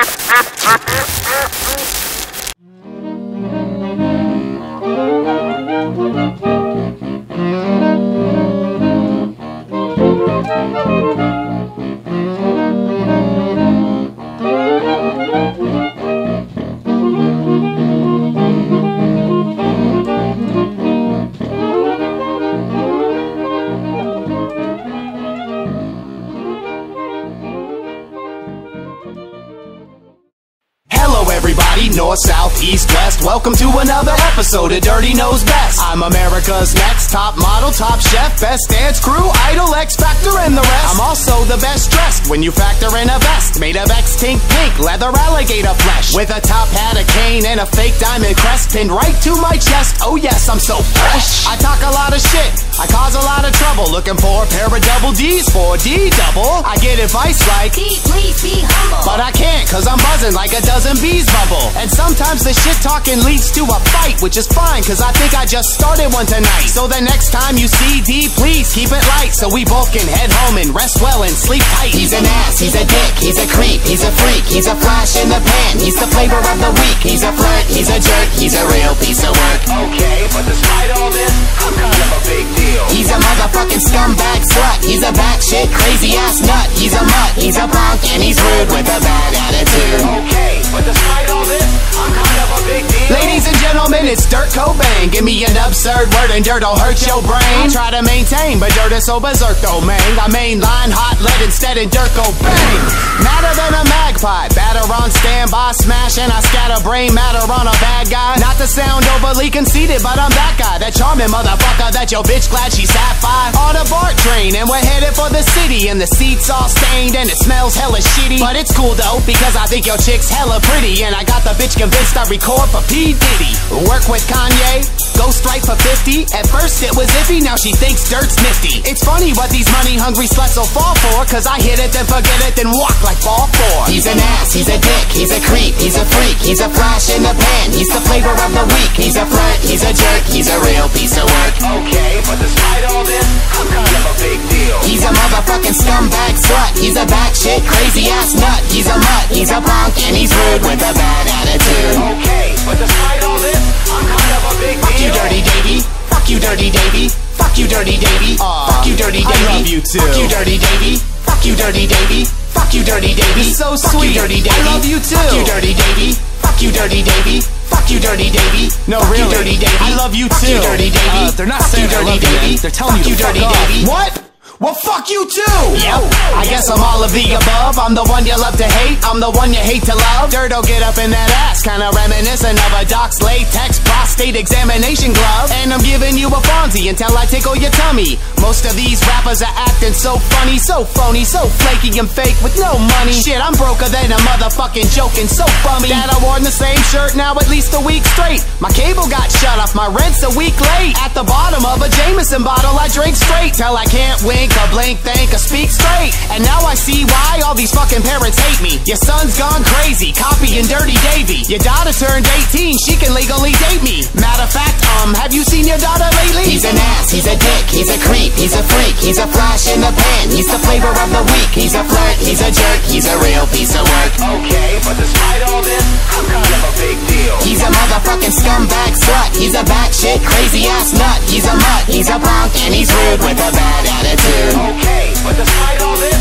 North, south, east, west. Welcome to another episode of Dirty Knows Best. I'm America's next top model, top chef, best dance crew, idol, X Factor, and the rest. I'm also the best dressed when you factor in a vest made of X-Tink pink leather alligator flesh, with a top hat, a cane, and a fake diamond crest pinned right to my chest. Oh yes, I'm so fresh. I talk a lot of shit, I cause a lot of trouble, looking for a pair of double D's for D double. I get advice like, please be humble, but I can't cause I'm buzzing like a dozen bees bubble. And sometimes the shit talking leads to a fight, which is fine cause I think I just started one tonight. So the next time you see D, please keep it light, so we both can head home and rest well and sleep tight. He's an ass, he's a dick, he's a creep, he's a freak, he's a flash in the pan, he's the flavor of the week, he's a flirt, he's a jerk, he's a real piece of work. Okay, but despite all this, I'm kind of a big deal. He's a motherfucking scumbag slut, he's a batshit crazy ass nut, he's a mutt, he's a punk, and he's rude with a bad attitude. Okay, but despite all this, I'm kind of a big deal. Ladies and gentlemen, it's Dirt Cobain. Give me an absurd word and dirt'll hurt your brain. I try to maintain, but dirt is so berserk though, man. I mainline hot lead instead and dirt go bang. Madder than a magpie, batter on standby, smash and I scatter brain matter on a bad guy. Not to sound overly conceited, but I'm that guy, that charming motherfucker that your bitch glad she sapphire. On a BART train and we're headed for the city, and the seats all stained and it smells hella shitty. But it's cool though, because I think your chick's hella pretty, and I got the bitch convinced I record for P. Diddy. Work with Kanye, go strike for 50. At first it was iffy, now she thinks dirt's nifty. It's funny what these money hungry sluts will fall for, cause I hit it then forget it then walk like ball 4. He's an ass, he's a dick, he's a creep, he's a freak, he's a flash in the pan, he's the flavor of the week, he's a flirt, he's a jerk, he's a real piece of work. Okay, but despite all this, I'm kind of a big deal. He's a motherfucking scumbag slut, he's a batshit crazy ass nut, he's a mutt, he's a punk, and he's rude with a bad attitude. Okay, but despite all this, I'm kind of a big deal. Fuck you, Dirty Davy. Fuck you, Dirty Davy. Fuck you, Dirty Davy. Fuck you, Dirty Davy. I love you too. Fuck you, Dirty Davy. Fuck you, Dirty Davy. Fuck you, Dirty Davy. So sweet. Fuck you, Dirty Davy. I love you too. Fuck you, Dirty Davy. Fuck you, Dirty Davy. Fuck you, Dirty Davy. No, really. Dirty Davy. I love you too. Fuck you, Dirty Davy. They're not saying I love you. They're telling you to fuck off. What? Well, fuck you too! Yep, I guess I'm all of the above. I'm the one you love to hate, I'm the one you hate to love. Dirt'll get up in that ass, kinda reminiscent of a doc's latex prostate examination glove. And I'm giving you a Fonzie until I tickle your tummy. Most of these rappers are acting so funny, so phony, so flaky and fake with no money. Shit, I'm broker than a motherfucking joke and so bummy that I worn the same shirt now at least a week straight. My cable got shut off, my rent's a week late. At the bottom of a Jameson bottle I drink straight till I can't wink or blink, think, or speak straight. And now I see why all these fucking parents hate me. Your son's gone crazy, copying Dirty Davy. Your daughter turned 18, she can legally date me. Matter of fact, have you seen your daughter lately? He's an ass, he's a dick, he's a creep, he's a freak, he's a flash in the pan, he's the flavor of the week, he's a flirt, he's a jerk, he's a real piece of work. Okay, but despite all this, I'm kind of a big deal. He's a motherfucking scumbag slut, he's a batshit crazy ass nut, he's a mutt, he's a punk, and he's rude with a bad attitude. Okay, but despite all this,